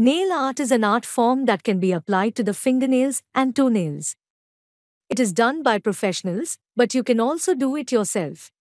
Nail art is an art form that can be applied to the fingernails and toenails. It is done by professionals, but you can also do it yourself.